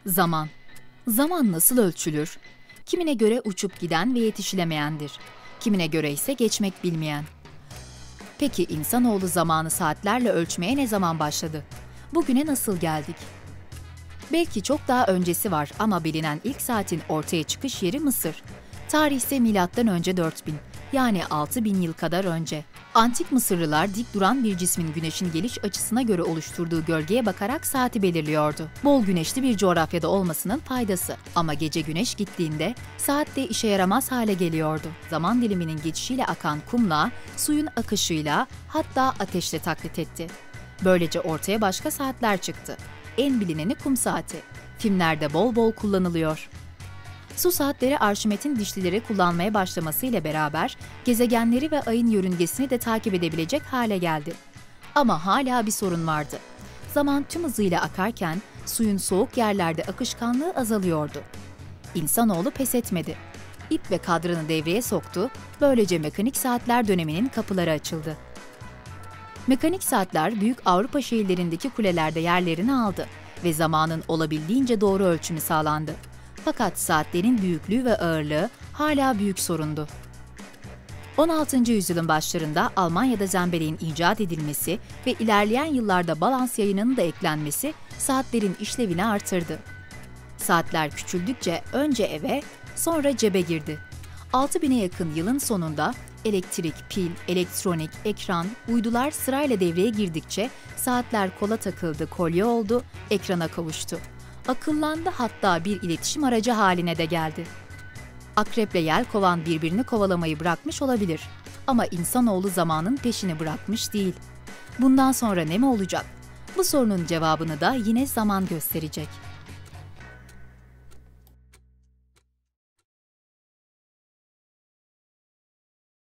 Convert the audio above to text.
Zaman. Zaman nasıl ölçülür? Kimine göre uçup giden ve yetişilemeyendir. Kimine göre ise geçmek bilmeyen. Peki insanoğlu zamanı saatlerle ölçmeye ne zaman başladı? Bugüne nasıl geldik? Belki çok daha öncesi var ama bilinen ilk saatin ortaya çıkış yeri Mısır. Tarih ise M.Ö. 4000, yani 6000 yıl kadar önce. Antik Mısırlılar dik duran bir cismin güneşin geliş açısına göre oluşturduğu gölgeye bakarak saati belirliyordu. Bol güneşli bir coğrafyada olmasının faydası. Ama gece güneş gittiğinde saat de işe yaramaz hale geliyordu. Zaman diliminin geçişiyle akan kumla, suyun akışıyla, hatta ateşle taklit etti. Böylece ortaya başka saatler çıktı. En bilineni kum saati. Filmlerde bol bol kullanılıyor. Su saatleri Arşimet'in dişlileri kullanmaya başlamasıyla beraber gezegenleri ve ayın yörüngesini de takip edebilecek hale geldi. Ama hala bir sorun vardı. Zaman tüm hızıyla akarken suyun soğuk yerlerde akışkanlığı azalıyordu. İnsanoğlu pes etmedi. İp ve kadranı devreye soktu, böylece mekanik saatler döneminin kapıları açıldı. Mekanik saatler büyük Avrupa şehirlerindeki kulelerde yerlerini aldı ve zamanın olabildiğince doğru ölçümü sağlandı. Fakat saatlerin büyüklüğü ve ağırlığı hala büyük sorundu. 16. yüzyılın başlarında Almanya'da zembeleğin icat edilmesi ve ilerleyen yıllarda balans yayının da eklenmesi saatlerin işlevini artırdı. Saatler küçüldükçe önce eve, sonra cebe girdi. 6000'e yakın yılın sonunda elektrik, pil, elektronik, ekran, uydular sırayla devreye girdikçe saatler kola takıldı, kolye oldu, ekrana kavuştu. Akıllandı, hatta bir iletişim aracı haline de geldi. Akreple yelkovan birbirini kovalamayı bırakmış olabilir ama insanoğlu zamanın peşini bırakmış değil. Bundan sonra ne mi olacak? Bu sorunun cevabını da yine zaman gösterecek.